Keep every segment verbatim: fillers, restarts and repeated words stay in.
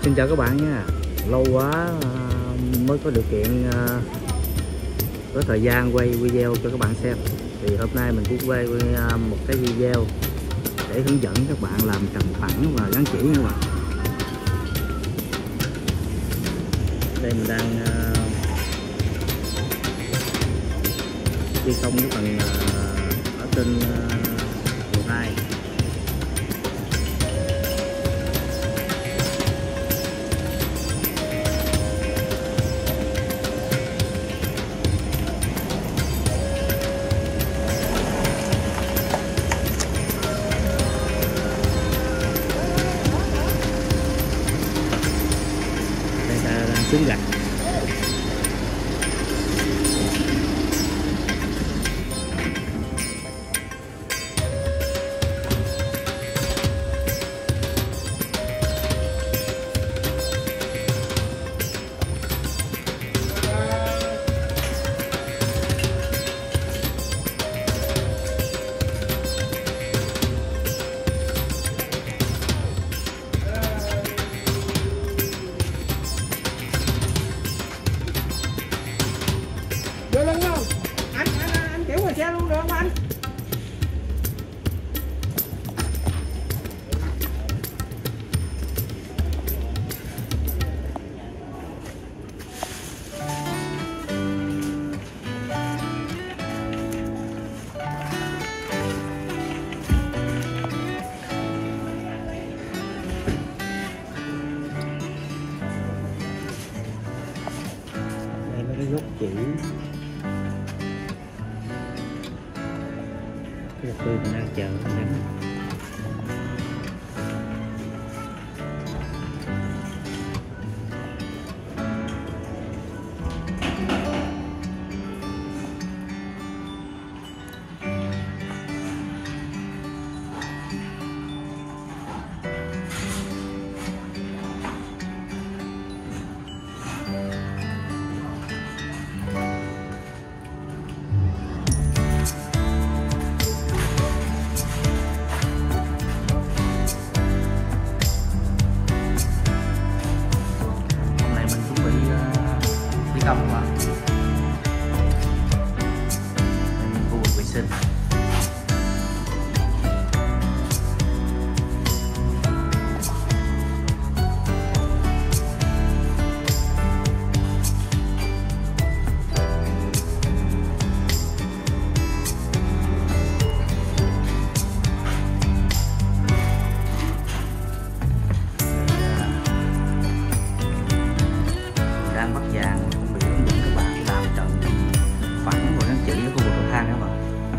Xin chào các bạn nha. Lâu quá mới có điều kiện có thời gian quay video cho các bạn xem. Thì hôm nay mình cũng quay một cái video để hướng dẫn các bạn làm trầm phẳng và gắn chỉ nha các bạn. Đây mình đang thi công cái phần ở trên lầu hai. Xuống gạch. Vô lưng không? Anh, anh, anh, anh kiểu ngoài xe luôn được không anh? Đây nó cái gốc chỉ. Cái tôi mình đang chờ mình đang công mà khu vực vệ sinh. Đang bắt vàng phẳng và gắn chỉ ở khu vực cầu thang đó mà.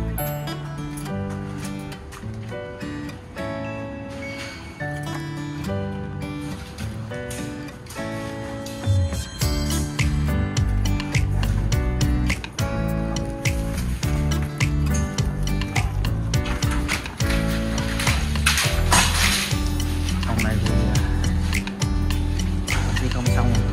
Hôm nay thì thi công xong rồi.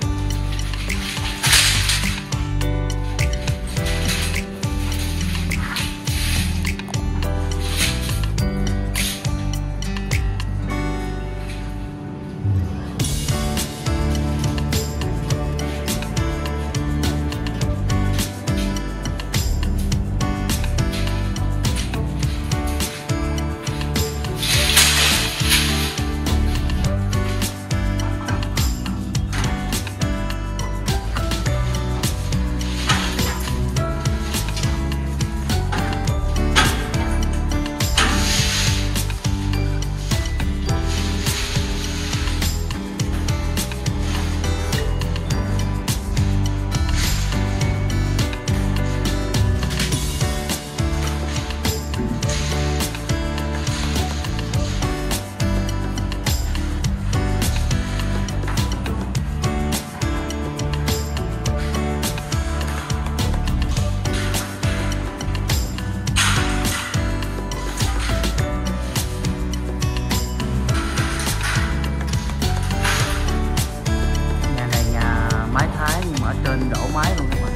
Trên đổ máy luôn các bạn.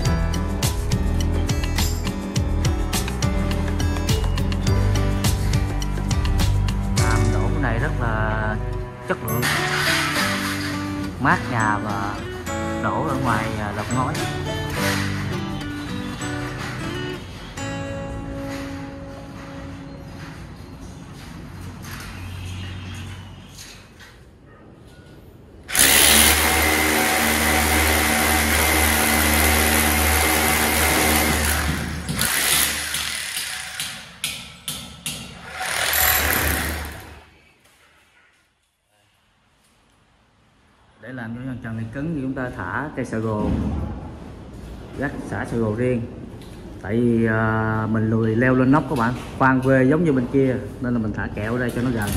Làm đổ cái này rất là chất lượng. mát nhà và đổ ở ngoài lợp ngói. Để làm cho trần này cứng thì chúng ta thả cây xà gồ, gác xả xà gồ riêng. Tại vì à, mình lười leo lên nóc các bạn, khoan quê giống như bên kia nên là mình thả kẹo ở đây cho nó gần.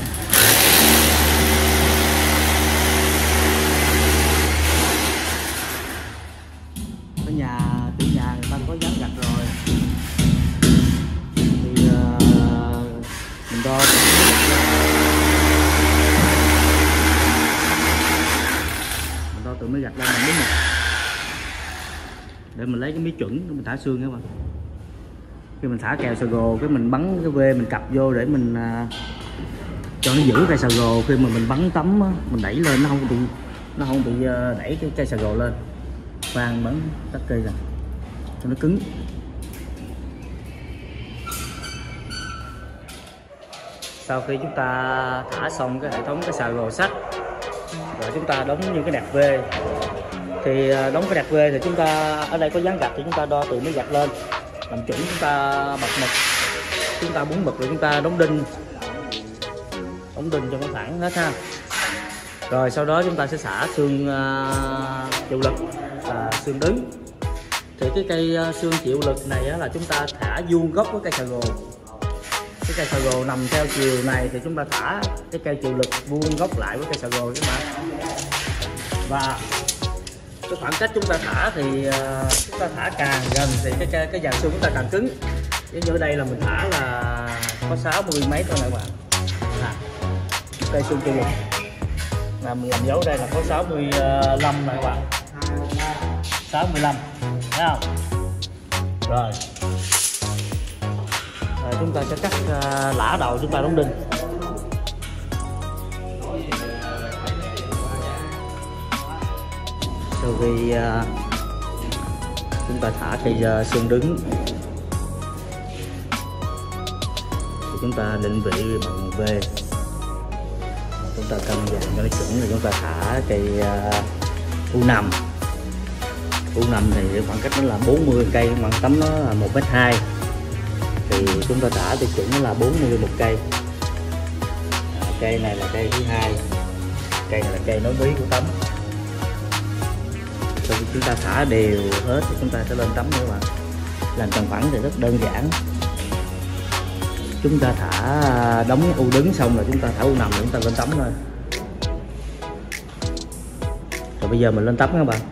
Ở nhà chủ nhà người ta có dán gạch rồi thì à, mình đo tụi mới gạch lên mình đúng một để mình lấy cái mí chuẩn để mình thả xương các bạn. Khi mình thả kèo xà gồ cái mình bắn cái vê mình cặp vô để mình uh, cho nó giữ cây xà gồ. Khi mà mình bắn tấm á, mình đẩy lên nó không bị nó không bị uh, đẩy cái cây xà gồ lên. Khoan bắn tắt cây rồi cho nó cứng. Sau khi chúng ta thả xong cái hệ thống cái xà gồ sắt rồi chúng ta đóng những cái đạc vê, thì đóng cái đạc vê thì chúng ta ở đây có dán gạch thì chúng ta đo từ mấy gạch lên làm chuẩn, chúng ta bật mực, chúng ta búng mực rồi chúng ta đóng đinh đóng đinh cho nó thẳng hết ha. Rồi sau đó chúng ta sẽ xả xương uh, chịu lực, uh, xương đứng. Thì cái cây uh, xương chịu lực này á, là chúng ta thả vuông góc với cây xà gồ. Cái cây xà gồ nằm theo chiều này thì chúng ta thả cái cây chịu lực vuông góc lại với cây xà gồ các bạn. Và cái khoảng cách chúng ta thả thì uh, chúng ta thả càng gần thì cái cái, cái dàn xương chúng ta càng cứng. Giống như ở đây là mình thả là có sáu mươi mấy thôi nè các bạn. À, cây xương chịu lực là mình làm dấu đây là có sáu mươi lăm nè các bạn, sáu mươi lăm thấy không? Rồi Rồi, chúng ta sẽ cắt uh, lã đầu chúng ta đóng đinh. Sau khi uh, chúng ta thả cây uh, xương đứng thì chúng ta định vị bằng V, chúng ta cân dàn cho nó chuẩn rồi chúng ta thả cây uh, U năm. U năm thì khoảng cách nó là bốn mươi cây, bằng tấm nó là một mét hai, thì chúng ta thả thì chuẩn nó là bốn mươi một cây. À, cây này là cây thứ hai, cây này là cây nối bí của tấm. Sau khi chúng ta thả đều hết thì chúng ta sẽ lên tấm nữa bạn. Làm tròn phẳng thì rất đơn giản. Chúng ta thả đóng U đứng xong rồi chúng ta thả U nằm rồi chúng ta lên tấm thôi. Rồi bây giờ mình lên tấm các bạn.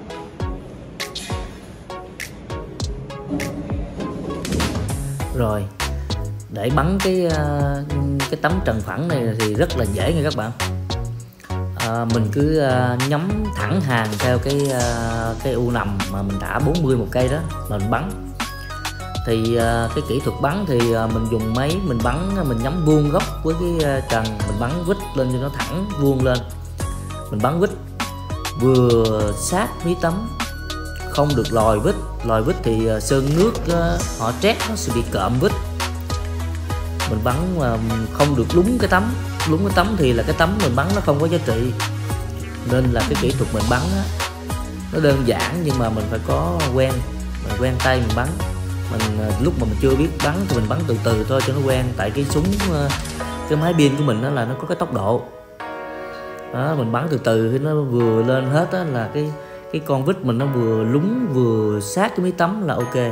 Rồi để bắn cái cái tấm trần phẳng này thì rất là dễ nha các bạn. À, mình cứ uh, nhắm thẳng hàng theo cái uh, cái U nằm mà mình thả bốn mươi một cây đó mà mình bắn. Thì uh, cái kỹ thuật bắn thì uh, mình dùng máy mình bắn, mình nhắm vuông góc với cái uh, trần, mình bắn vít lên cho nó thẳng vuông lên. Mình bắn vít vừa sát mí tấm, không được lòi vít. Lòi vít thì uh, sơn nước uh, họ trét nó sẽ bị cộm vít. Mình bắn mà không được lúng cái tấm. Lúng cái tấm thì là cái tấm mình bắn nó không có giá trị. Nên là cái kỹ thuật mình bắn á, nó đơn giản nhưng mà mình phải có quen. Mình quen tay mình bắn. Mình lúc mà mình chưa biết bắn thì mình bắn từ từ thôi cho nó quen. Tại cái súng, cái máy pin của mình đó là nó có cái tốc độ đó, mình bắn từ từ khi nó vừa lên hết á, là cái cái con vít mình nó vừa lúng vừa sát cái mí tấm là ok.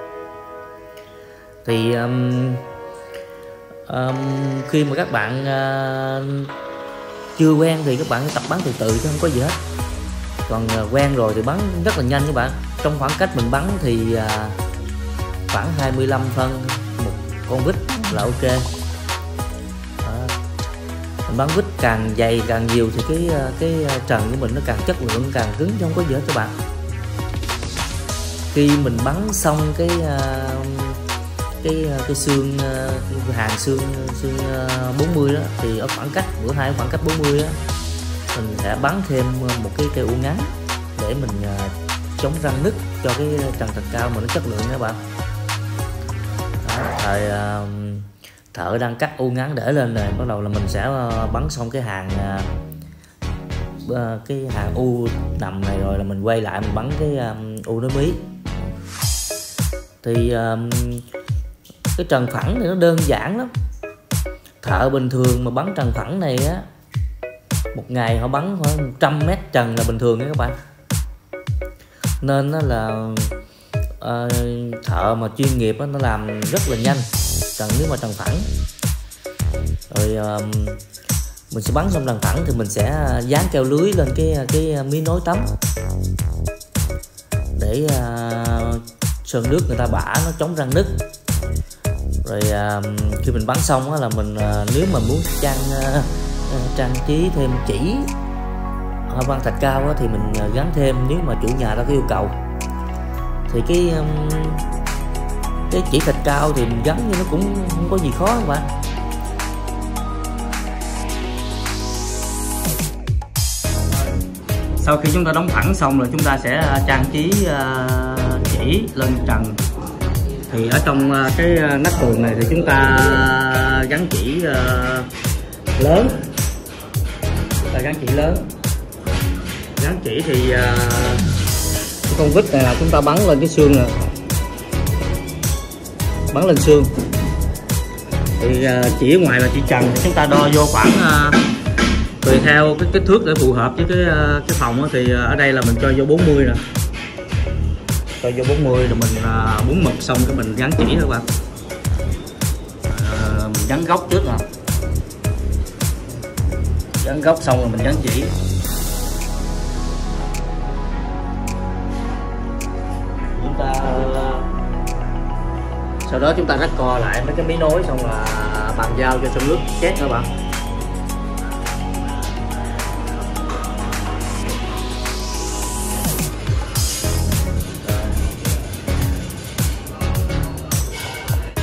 Thì um, um, khi mà các bạn uh, chưa quen thì các bạn tập bắn từ từ chứ không có gì hết. Còn uh, quen rồi thì bắn rất là nhanh các bạn. Trong khoảng cách mình bắn thì uh, khoảng hai mươi lăm phân một con vít là ok. Đó. Mình bắn vít càng dày càng nhiều thì cái cái trần của mình nó càng chất lượng, càng cứng chứ không có gì hết các bạn. Khi mình bắn xong cái cái cái xương hàng xương xương bốn mươi đó thì ở khoảng cách bữa hai khoảng cách bốn mươi đó mình sẽ bắn thêm một cái cây u ngắn để mình uh, chống răng nứt cho cái trần thạch cao mà nó chất lượng các bạn. Đó, thời uh, thợ đang cắt u ngắn để lên rồi, bắt đầu là mình sẽ uh, bắn xong cái hàng uh, cái hàng u nằm này rồi là mình quay lại mình bắn cái um, u nối mí. Thì um, cái trần phẳng thì nó đơn giản lắm. Thợ bình thường mà bắn trần phẳng này á, một ngày họ bắn khoảng một trăm mét trần là bình thường đó các bạn. Nên là uh, thợ mà chuyên nghiệp đó, nó làm rất là nhanh trần nếu mà trần phẳng. Rồi uh, mình sẽ bắn xong trần phẳng thì mình sẽ dán keo lưới lên cái cái mí nối tấm để uh, sơn nước người ta bả nó chống răng nứt. Rồi uh, khi mình bắn xong á, là mình uh, nếu mà muốn trang uh, trang trí thêm chỉ hoa văn thạch cao á, thì mình uh, gắn thêm nếu mà chủ nhà ta có yêu cầu. Thì cái um, cái chỉ thạch cao thì mình gắn như nó cũng không có gì khó các bạn. Sau khi chúng ta đóng thẳng xong rồi chúng ta sẽ trang trí uh, chỉ lên trần. Thì ở trong uh, cái nắp tường này thì chúng ta gắn chỉ uh, lớn, ta gắn chỉ lớn, gắn chỉ thì uh, cái con vít này là chúng ta bắn lên cái xương nè, bắn lên xương. Thì uh, chỉ ở ngoài là chỉ trần thì chúng ta đo vô khoảng uh, tùy theo cái kích thước để phù hợp với cái uh, cái phòng đó, thì uh, ở đây là mình cho vô bốn mươi nè. Cho vô bốn mươi rồi mình uh, bún mực xong cái mình gắn chỉ các bạn. Uh, mình gắn góc trước nè. Gắn góc xong rồi mình gắn chỉ. Chúng ta uh, sau đó chúng ta rắc co lại mấy cái mí nối xong là bàn giao cho sông nước chết các bạn.